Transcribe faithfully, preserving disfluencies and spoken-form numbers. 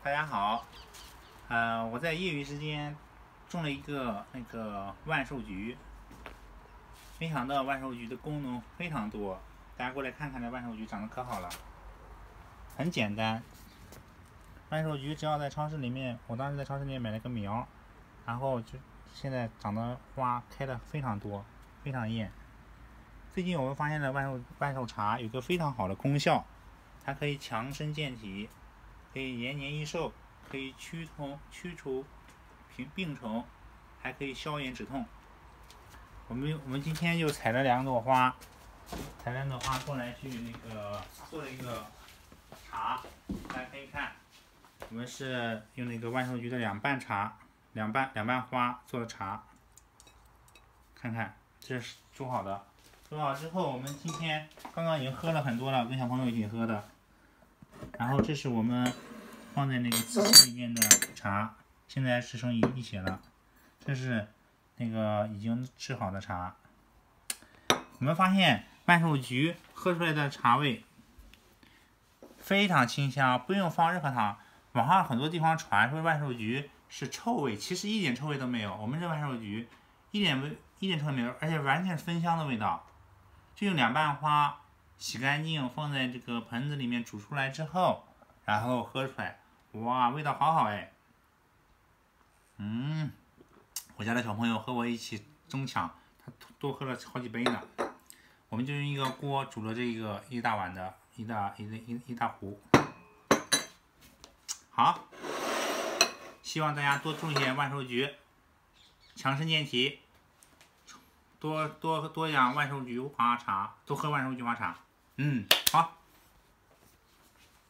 大家好，呃，我在业余时间种了一个那个万寿菊，没想到万寿菊的功能非常多，大家过来看看这万寿菊长得可好了，很简单。万寿菊只要在超市里面，我当时在超市里面买了个苗，然后就现在长的花开的非常多，非常艳。最近我们发现了万寿万寿茶有个非常好的功效，它可以强身健体，可以延年益寿，可以驱虫驱除病病虫，还可以消炎止痛。我们我们今天就采了两朵花，采了两朵花过来去那个做了一个茶，大家可以看，我们是用那个万寿菊的两瓣茶，两瓣两瓣花做的茶，看看这是煮好的。煮好之后，我们今天刚刚已经喝了很多了，跟小朋友一起喝的。然后这是我们放在那个瓷器里面的茶，现在只剩一一些了。这是那个已经制好的茶。我们发现万寿菊喝出来的茶味非常清香，不用放任何糖。网上很多地方传说万寿菊是臭味，其实一点臭味都没有。我们这万寿菊一点味一点臭味没有，而且完全是芬香的味道。就用两瓣花洗干净，放在这个盆子里面煮出来之后，然后喝出来，哇，味道好好哎！嗯，我家的小朋友和我一起争抢，他多喝了好几杯呢。我们就用一个锅煮了这个一大碗的，一大一一一大壶。好，希望大家多种一些万寿菊，强身健体。多多多养万寿菊花茶，多喝万寿菊花茶。嗯，好。